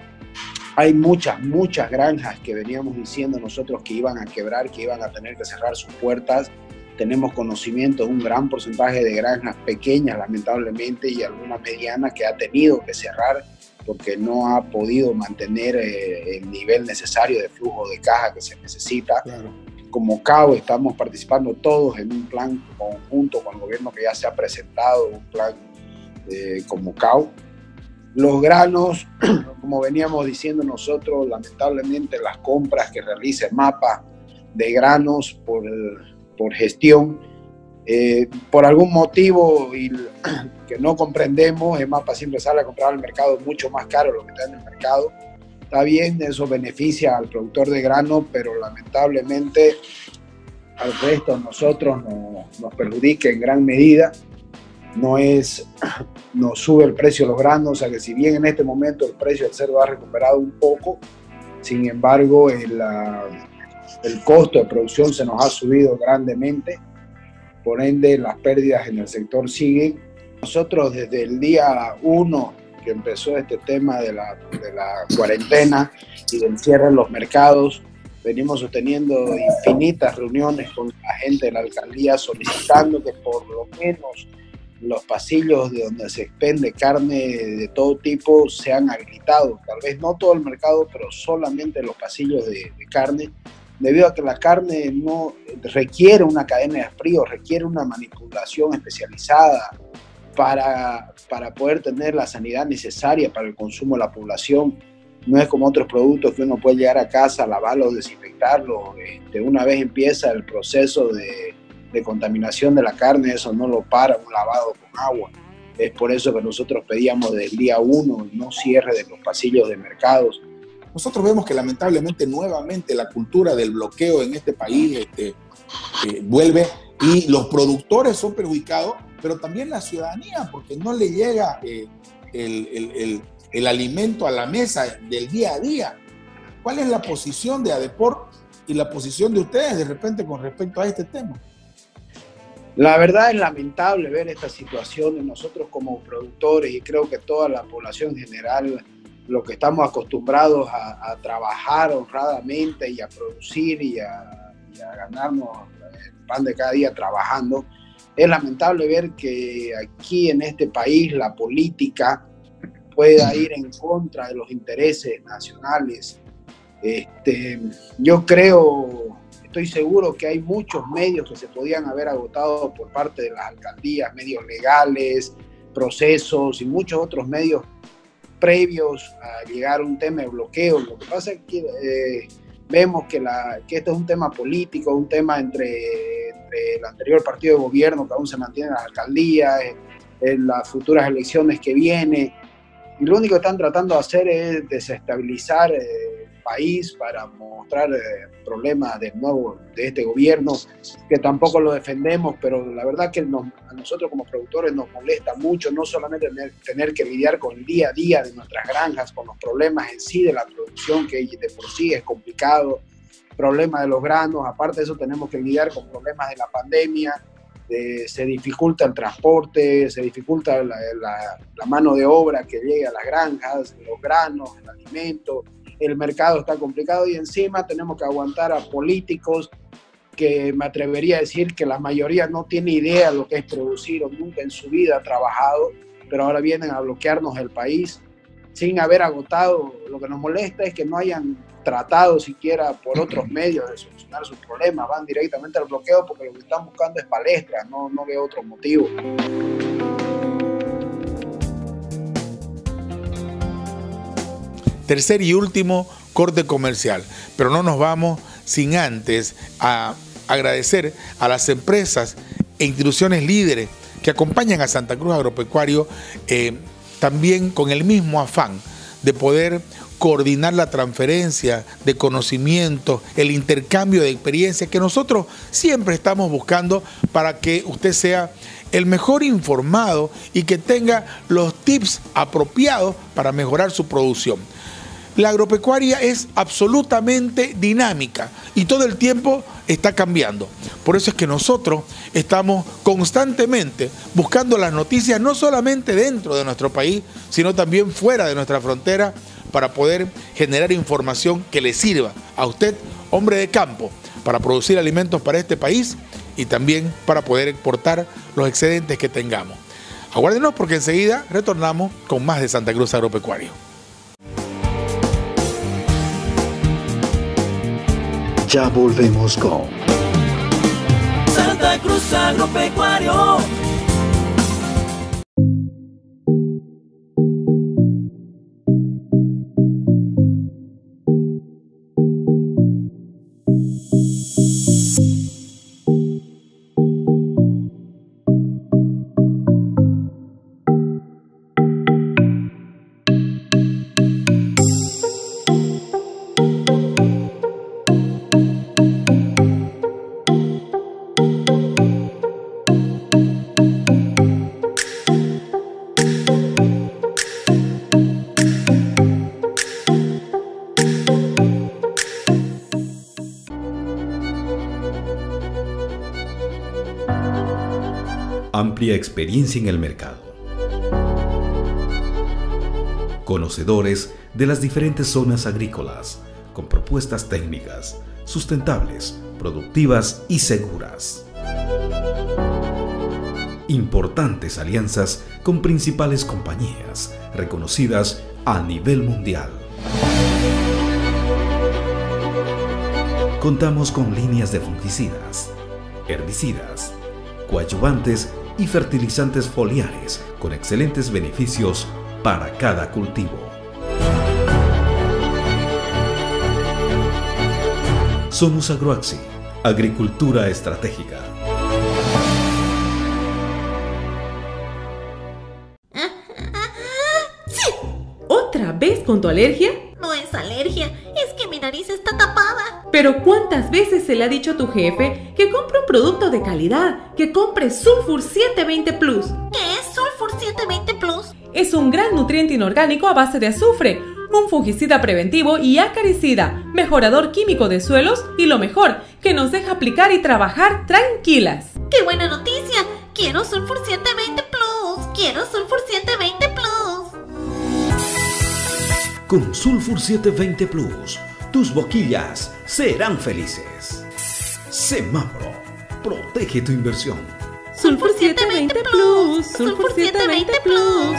Hay muchas, muchas granjas que veníamos diciendo nosotros que iban a quebrar, que iban a tener que cerrar sus puertas. Tenemos conocimiento de un gran porcentaje de granjas pequeñas, lamentablemente, y alguna mediana que ha tenido que cerrar porque no ha podido mantener eh, el nivel necesario de flujo de caja que se necesita. Claro. Como C A U estamos participando todos en un plan conjunto con el gobierno que ya se ha presentado, un plan eh, como C A U. Los granos, como veníamos diciendo nosotros, lamentablemente las compras que realiza MAPA de granos por, por gestión, eh, por algún motivo y que no comprendemos, MAPA siempre sale a comprar al mercado mucho más caro de lo que está en el mercado. Está bien, eso beneficia al productor de grano, pero lamentablemente al resto de nosotros no, nos perjudica en gran medida. No es, nos sube el precio de los granos, o sea que si bien en este momento el precio del cerdo ha recuperado un poco, sin embargo el, uh, el costo de producción se nos ha subido grandemente, por ende las pérdidas en el sector siguen. Nosotros desde el día uno que empezó este tema de la, de la cuarentena y del cierre de los mercados, venimos sosteniendo infinitas reuniones con la gente de la alcaldía solicitando que por lo menos los pasillos de donde se expende carne de todo tipo sean habilitados, tal vez no todo el mercado, pero solamente los pasillos de, de carne, debido a que la carne no requiere una cadena de frío, requiere una manipulación especializada para, para poder tener la sanidad necesaria para el consumo de la población. No es como otros productos que uno puede llegar a casa, lavarlos, desinfectarlos. Este, una vez empieza el proceso de de contaminación de la carne, eso no lo para un lavado con agua. Es por eso que nosotros pedíamos desde el día uno no cierre de los pasillos de mercados. Nosotros vemos que lamentablemente nuevamente la cultura del bloqueo en este país este, eh, vuelve y los productores son perjudicados, pero también la ciudadanía, porque no le llega eh, el, el, el, el alimento a la mesa del día a día. ¿Cuál es la posición de ADEPOR y la posición de ustedes de repente con respecto a este tema? La verdad es lamentable ver esta situación. Nosotros como productores y creo que toda la población en general, lo que estamos acostumbrados a, a trabajar honradamente y a producir y a, y a ganarnos el pan de cada día trabajando, es lamentable ver que aquí en este país la política pueda ir en contra de los intereses nacionales. Este, yo creo... Estoy seguro que hay muchos medios que se podían haber agotado por parte de las alcaldías, medios legales, procesos y muchos otros medios previos a llegar a un tema de bloqueo. Lo que pasa es que eh, vemos que, la, que esto es un tema político, un tema entre, entre el anterior partido de gobierno que aún se mantiene en las alcaldías, en, en las futuras elecciones que vienen. Y lo único que están tratando de hacer es desestabilizar eh, el país para mostrar eh, problemas de nuevo de este gobierno, que tampoco lo defendemos, pero la verdad que nos, a nosotros como productores nos molesta mucho no solamente tener, tener que lidiar con el día a día de nuestras granjas, con los problemas en sí de la producción, que de por sí es complicado, problemas de los granos, aparte de eso tenemos que lidiar con problemas de la pandemia, eh, se dificulta el transporte, se dificulta la, la, la mano de obra que llegue a las granjas, los granos, el alimento, el mercado está complicado y encima tenemos que aguantar a políticos que me atrevería a decir que la mayoría no tiene idea de lo que es producir o nunca en su vida ha trabajado, pero ahora vienen a bloquearnos el país sin haber agotado. Lo que nos molesta es que no hayan tratado siquiera por otros medios de solucionar sus problemas, van directamente al bloqueo porque lo que están buscando es palestra, no, no veo otro motivo. Tercer y último corte comercial, pero no nos vamos sin antes a agradecer a las empresas e instituciones líderes que acompañan a Santa Cruz Agropecuario eh, también con el mismo afán de poder coordinar la transferencia de conocimientos, el intercambio de experiencias que nosotros siempre estamos buscando para que usted sea el mejor informado y que tenga los tips apropiados para mejorar su producción. La agropecuaria es absolutamente dinámica y todo el tiempo está cambiando. Por eso es que nosotros estamos constantemente buscando las noticias no solamente dentro de nuestro país, sino también fuera de nuestra frontera para poder generar información que le sirva a usted, hombre de campo, para producir alimentos para este país y también para poder exportar los excedentes que tengamos. Aguárdenos porque enseguida retornamos con más de Santa Cruz Agropecuario. Ya volvemos con Santa Cruz Agropecuario. Amplia experiencia en el mercado. Conocedores de las diferentes zonas agrícolas, con propuestas técnicas, sustentables, productivas y seguras. Importantes alianzas con principales compañías reconocidas a nivel mundial. Contamos con líneas de fungicidas, herbicidas, coadyuvantes y fertilizantes foliares con excelentes beneficios para cada cultivo. Somos Agroaxi, Agricultura Estratégica. ¿Otra vez con tu alergia? No es alergia, es que mi nariz está tapada. Pero ¿cuántas veces se le ha dicho a tu jefe que compre un producto de calidad, que compre Sulfur setecientos veinte Plus? ¿Qué es Sulfur setecientos veinte Plus? Es un gran nutriente inorgánico a base de azufre, un fungicida preventivo y acaricida, mejorador químico de suelos y lo mejor, que nos deja aplicar y trabajar tranquilas. ¡Qué buena noticia! Quiero Sulfur setecientos veinte Plus. Quiero Sulfur setecientos veinte Plus. Con Sulfur setecientos veinte Plus, tus boquillas serán felices. Semáforo, protege tu inversión. Sulfur setecientos veinte Plus, Sulfur setecientos veinte Plus.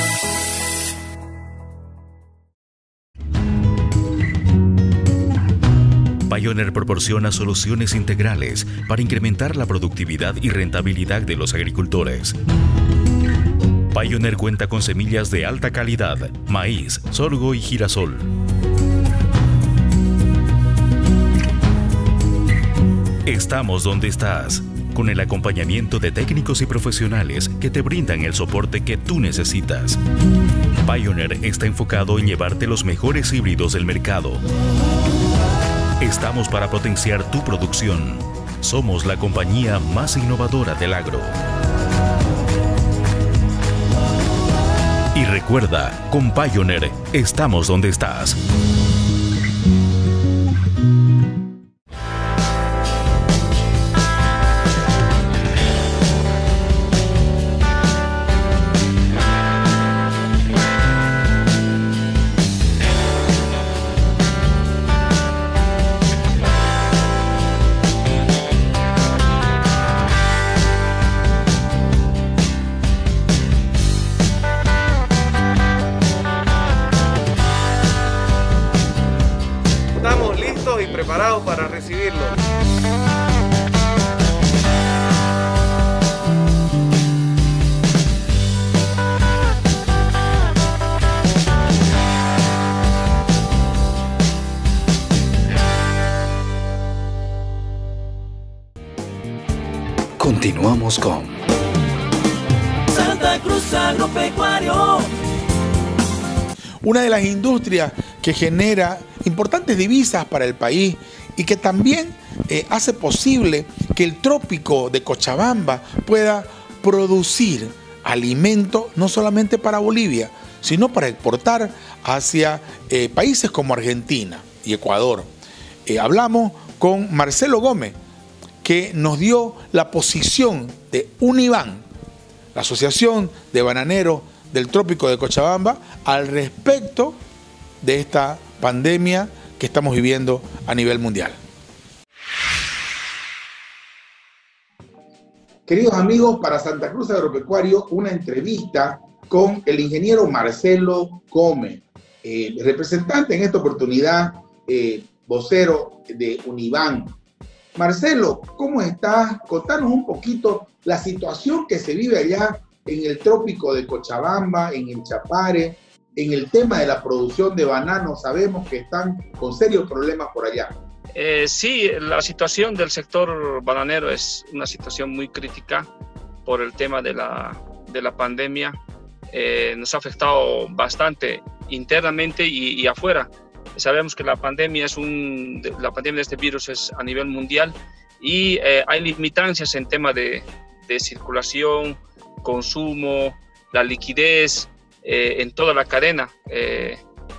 Pioneer proporciona soluciones integrales para incrementar la productividad y rentabilidad de los agricultores. Pioneer cuenta con semillas de alta calidad, maíz, sorgo y girasol. Estamos donde estás, con el acompañamiento de técnicos y profesionales que te brindan el soporte que tú necesitas. Pioneer está enfocado en llevarte los mejores híbridos del mercado. Estamos para potenciar tu producción. Somos la compañía más innovadora del agro. Y recuerda, con Pioneer estamos donde estás. preparados para recibirlo. Continuamos con Santa Cruz Agropecuario. Una de las industrias que genera importantes divisas para el país y que también eh, hace posible que el trópico de Cochabamba pueda producir alimento no solamente para Bolivia, sino para exportar hacia eh, países como Argentina y Ecuador. Eh, hablamos con Marcelo Gómez, que nos dio la posición de Uniban, la Asociación de Bananeros del Trópico de Cochabamba, al respecto de esta pandemia que estamos viviendo a nivel mundial. Queridos amigos, para Santa Cruz Agropecuario, una entrevista con el ingeniero Marcelo Gómez, eh, representante en esta oportunidad, eh, vocero de Uniban. Marcelo, ¿cómo estás? Contanos un poquito la situación que se vive allá en el trópico de Cochabamba, en el Chapare, en el tema de la producción de bananos. Sabemos que están con serios problemas por allá. Eh, sí, la situación del sector bananero es una situación muy crítica por el tema de la, de la pandemia. Eh, nos ha afectado bastante internamente y, y afuera. Sabemos que la pandemia, es un, la pandemia de este virus es a nivel mundial y eh, hay limitancias en tema de, de circulación, consumo, la liquidez eh, en toda la cadena. Eh,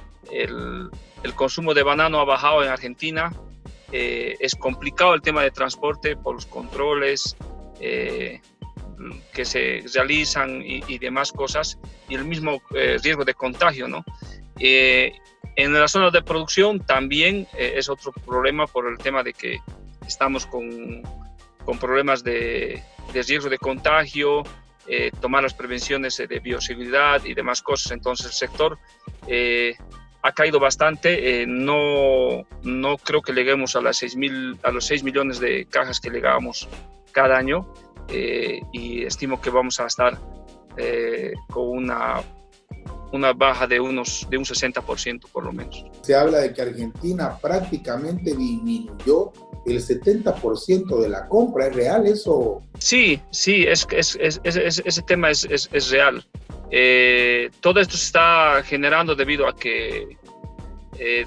el, el consumo de banano ha bajado en Argentina. Eh, es complicado el tema de transporte por los controles eh, que se realizan y, y demás cosas, y el mismo eh, riesgo de contagio, ¿no? Eh, en la zona de producción también eh, es otro problema por el tema de que estamos con, con problemas de, de riesgo de contagio, eh, tomar las prevenciones de bioseguridad y demás cosas. Entonces el sector eh, ha caído bastante. Eh, no, no creo que lleguemos a, las seis mil, a los seis millones de cajas que llegábamos cada año, eh, y estimo que vamos a estar eh, con una una baja de, unos, de un sesenta por ciento por lo menos. Se habla de que Argentina prácticamente disminuyó el setenta por ciento de la compra. ¿Es real eso? Sí, sí, es, es, es, es, ese tema es, es, es real. Eh, todo esto se está generando debido a que eh,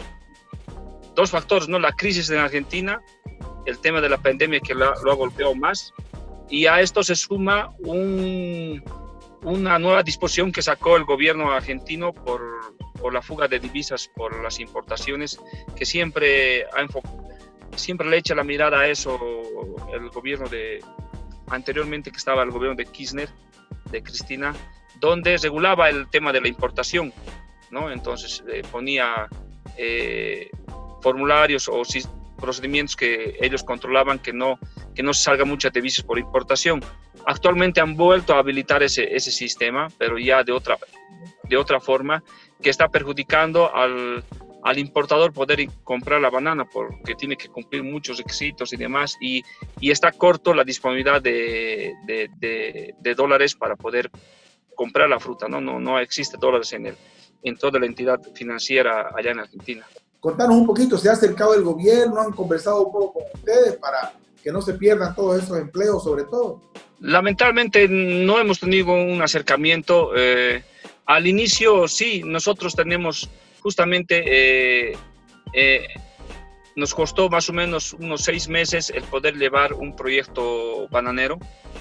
dos factores, ¿no? La crisis en Argentina, el tema de la pandemia que lo, lo ha golpeado más, y a esto se suma un... una nueva disposición que sacó el gobierno argentino por, por la fuga de divisas, por las importaciones, que siempre, ha siempre le echa la mirada a eso el gobierno de, anteriormente que estaba el gobierno de Kirchner, de Cristina, donde regulaba el tema de la importación, ¿no? Entonces eh, ponía eh, formularios o si, procedimientos que ellos controlaban, que no, que no se salga muchas divisas por importación. Actualmente han vuelto a habilitar ese, ese sistema, pero ya de otra, de otra forma, que está perjudicando al, al importador poder comprar la banana, porque tiene que cumplir muchos requisitos y demás, y, y está corto la disponibilidad de, de, de, de dólares para poder comprar la fruta, ¿no? No, no existe dólares en, el, en toda la entidad financiera allá en Argentina. Contanos un poquito, ¿se ha acercado el gobierno? ¿Han conversado un poco con ustedes para que no se pierdan todos esos empleos sobre todo? Lamentablemente no hemos tenido un acercamiento. Eh, al inicio sí, nosotros tenemos justamente, eh, eh, nos costó más o menos unos seis meses el poder llevar un proyecto bananero,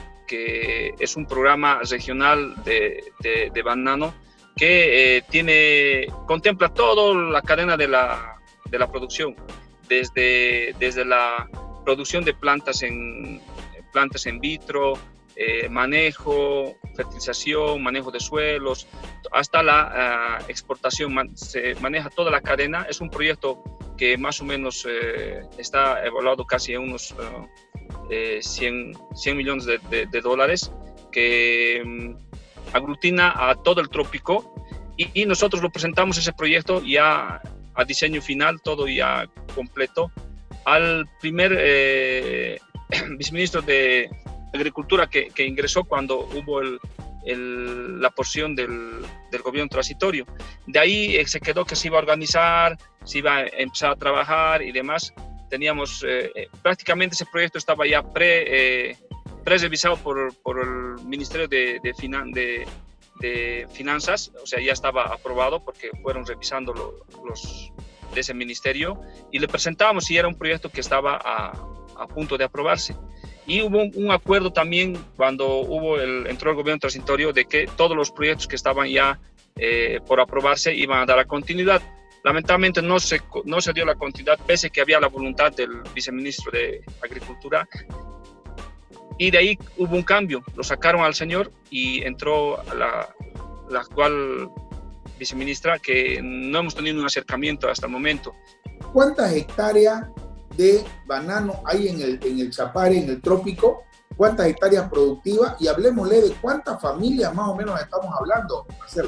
que es un programa regional de, de, de banano que eh, tiene, contempla toda la cadena de la, de la producción, desde, desde la producción de plantas en, plantas in vitro, eh, manejo, fertilización, manejo de suelos, hasta la uh, exportación. Man, se maneja toda la cadena. Es un proyecto que más o menos eh, está evaluado casi en unos uh, eh, cien millones de, de, de dólares, que um, aglutina a todo el trópico, y, y nosotros lo presentamos ese proyecto ya a diseño final, todo ya completo, al primer eh, viceministro de Agricultura que, que ingresó cuando hubo el, el, la porción del, del gobierno transitorio. De ahí eh, se quedó que se iba a organizar, se iba a empezar a trabajar y demás. Teníamos, eh, prácticamente ese proyecto estaba ya pre, eh, pre-revisado por, por el Ministerio de, de, Finan de, de Finanzas, o sea, ya estaba aprobado porque fueron revisando lo, los de ese ministerio y le presentábamos y era un proyecto que estaba a, a punto de aprobarse. Y hubo un, un acuerdo también cuando hubo el, entró el gobierno transitorio de que todos los proyectos que estaban ya eh, por aprobarse iban a dar la continuidad. Lamentablemente no se, no se dio la continuidad pese a que había la voluntad del viceministro de Agricultura. Y de ahí hubo un cambio, lo sacaron al señor y entró la, la actual viceministra, que no hemos tenido un acercamiento hasta el momento. ¿Cuántas hectáreas de banano hay en el, en el Chapare, en el trópico? ¿Cuántas hectáreas productivas? Y hablemosle de cuántas familias más o menos estamos hablando, Marcelo.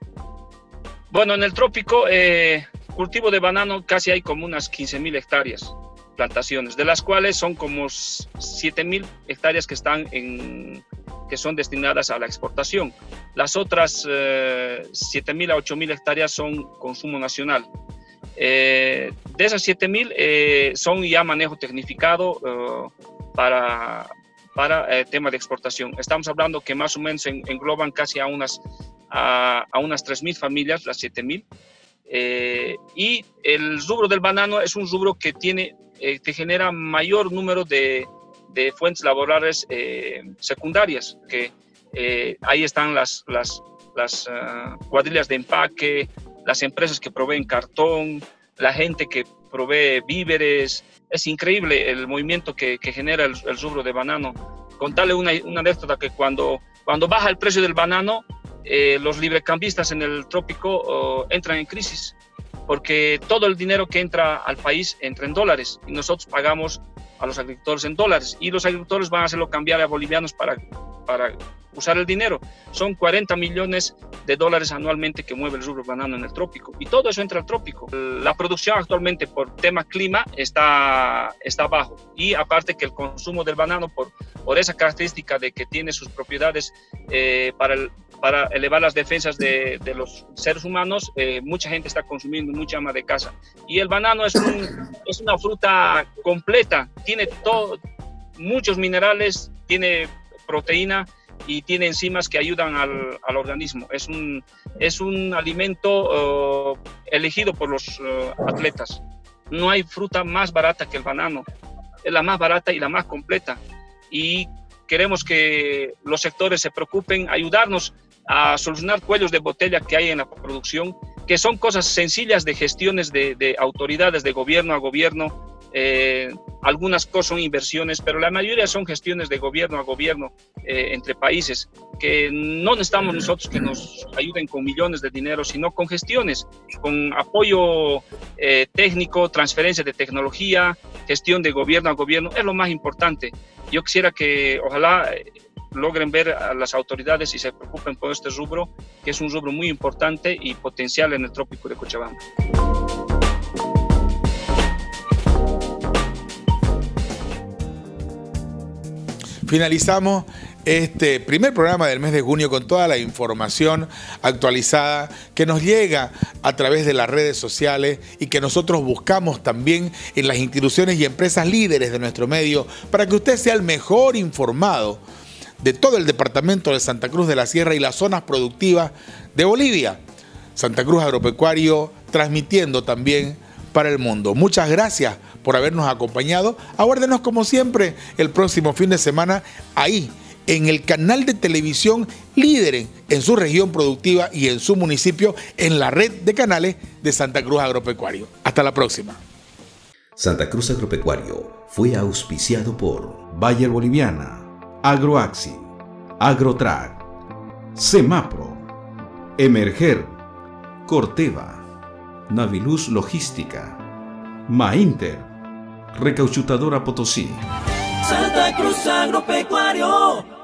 Bueno, en el trópico, eh, cultivo de banano casi hay como unas quince mil hectáreas, plantaciones, de las cuales son como siete mil hectáreas que están en, que son destinadas a la exportación. Las otras eh, siete mil a ocho mil hectáreas son consumo nacional. Eh, de esas siete mil eh, son ya manejo tecnificado eh, para, para el tema de exportación. Estamos hablando que más o menos en, engloban casi a unas, a, a unas tres mil familias, las siete mil. Eh, y el rubro del banano es un rubro que tiene, eh, que genera mayor número de, de fuentes laborales eh, secundarias, que eh, ahí están las, las, las uh, cuadrillas de empaque, las empresas que proveen cartón, la gente que provee víveres. Es increíble el movimiento que, que genera el, el rubro de banano. Contarle una, una anécdota que cuando, cuando baja el precio del banano, eh, los librecambistas en el trópico uh, entran en crisis, porque todo el dinero que entra al país entra en dólares y nosotros pagamos a los agricultores en dólares y los agricultores van a hacerlo cambiar a bolivianos para, para usar el dinero. Son cuarenta millones de dólares anualmente que mueve el rubro banano en el trópico y todo eso entra al trópico. La producción actualmente por tema clima está, está bajo y aparte que el consumo del banano por, por esa característica de que tiene sus propiedades eh, para, el, para elevar las defensas de, de los seres humanos, eh, mucha gente está consumiendo mucha ama de casa y el banano es, un, es una fruta completa, tiene todo, muchos minerales, tiene proteína y tiene enzimas que ayudan al, al organismo. Es un, es un alimento uh, elegido por los uh, atletas. No hay fruta más barata que el banano. Es la más barata y la más completa. Y queremos que los sectores se preocupen, ayudarnos a solucionar cuellos de botella que hay en la producción, que son cosas sencillas de gestiones de, de autoridades de gobierno a gobierno. Eh, algunas cosas son inversiones, pero la mayoría son gestiones de gobierno a gobierno eh, entre países, que no necesitamos nosotros que nos ayuden con millones de dinero, sino con gestiones, con apoyo eh, técnico, transferencia de tecnología, gestión de gobierno a gobierno, es lo más importante. Yo quisiera que ojalá eh, logren ver a las autoridades y se preocupen por este rubro, que es un rubro muy importante y potencial en el trópico de Cochabamba. Finalizamos este primer programa del mes de junio con toda la información actualizada que nos llega a través de las redes sociales y que nosotros buscamos también en las instituciones y empresas líderes de nuestro medio para que usted sea el mejor informado de todo el departamento de Santa Cruz de la Sierra y las zonas productivas de Bolivia. Santa Cruz Agropecuario transmitiendo también para el mundo. Muchas gracias por habernos acompañado. Aguárdenos como siempre el próximo fin de semana ahí en el canal de televisión líder en su región productiva y en su municipio en la red de canales de Santa Cruz Agropecuario. Hasta la próxima. Santa Cruz Agropecuario fue auspiciado por Bayer Boliviana, Agroaxi, Agrotrack, Semapro, Emerger, Corteva, Naviluz Logística, Mainter, Recauchutadora Potosí. Santa Cruz Agropecuario.